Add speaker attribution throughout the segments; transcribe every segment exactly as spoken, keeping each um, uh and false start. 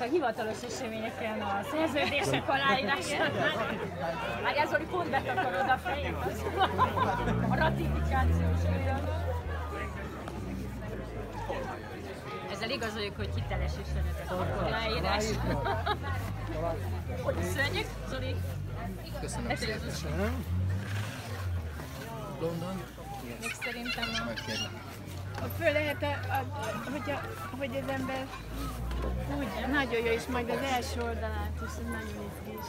Speaker 1: a hivatalos eseményeken a szerződések aláírásánál. Várjál, Zoli, pont betakarod a fejét, a ratifikációs folyamat. Ezzel igazoljuk, hogy hiteles üzenetet a aláírás. Köszönjük, Zoli!
Speaker 2: Köszönöm szépen! London?
Speaker 1: Még szerintem a...
Speaker 3: Föl lehet, a, a, hogy, a, hogy az ember úgy nagyon jó, és majd az első oldalát is, ez nagyon izgés.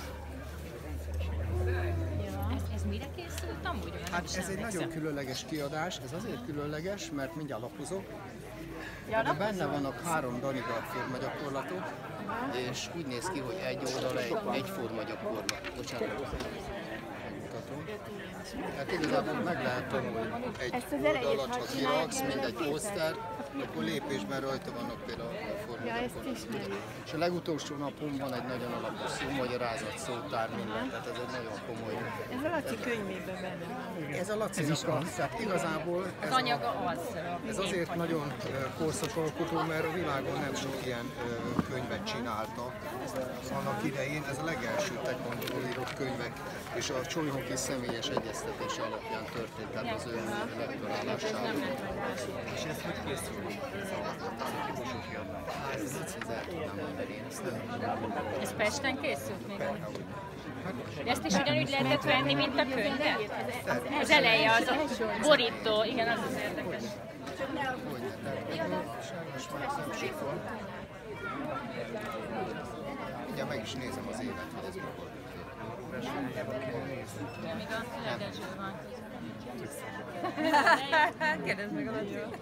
Speaker 1: Ja. Ez, ez mire készült amúgy?
Speaker 2: Hát ez egy nagyon különleges kiadás, ez azért különleges, mert mindjárt lapozok.
Speaker 1: Ja,
Speaker 2: benne vannak három daniga formagyakorlatok, és úgy néz ki, hogy egy oldal egy, egy formagyakorlat. Bocsánat. Hát igazából meg lehet tanulni egy oldalat, ha kiraksz, mint egy poszter, akkor lépésben rajta vannak például a formagyakorlatok. És a legutolsó napon van egy nagyon alapos szómagyarázat, szótár, minden, tehát ez egy nagyon komoly.
Speaker 3: Ez a Laci könyvében benne van.
Speaker 2: Ez a Lacinak a, tehát igazából ez,
Speaker 1: az anyaga az.
Speaker 2: Ez azért nagyon korszakalkotó, mert a világon nem sok ilyen könyvet csináltak annak idején. Ez a legelső tekondról írott könyvek, és a Csolyhoki személyes egyeztetés alapján történt, tehát az ő lektorálással.
Speaker 4: És ez hogy készül?
Speaker 2: Hát ez így el tudnám mondani, én ezt nem.
Speaker 1: Ez Pesten készült még? De ezt is ugyanúgy lehetett venni, mint a könyvet? Az eleje, az a borító, igen, az az érdekes.
Speaker 2: Ugye meg is nézem az évet, hogy ez mikor.
Speaker 1: Még a legelső van. Kérdezd meg a Laciról.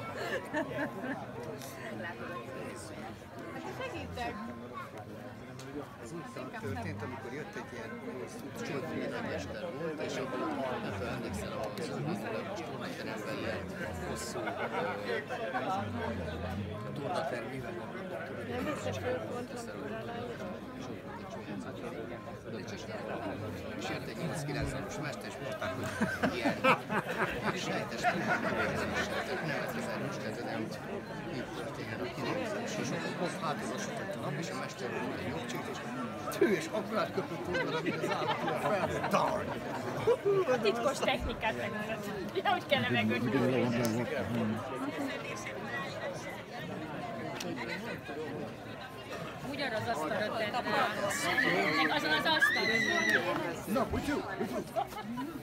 Speaker 3: Segítek!
Speaker 2: Ez úgy történt, amikor jött egy ilyen csodműnömester volt, és abban a harmadban emlékszel a szörnyűzőleges tornateremben ilyen hosszú tornatermivel.
Speaker 3: Nem biztos fölpontra
Speaker 2: és jött egy nyolc-kilencvenes mester, és mondták, hogy ilyen sejtes működések, nevezetes kezdődem, így történjen a kinézés. És akkor hátulosított a nap, és a mester volt egy jogcsit, és tő és akkorát köpött oldal, amíg az állatúra fel, darn!
Speaker 1: A titkos technikát megmutatni, hogy kellene megölni. Úgy arra az asztalra tett rá, meg azon az asztalon.
Speaker 2: Na, úgy jó, úgy jó.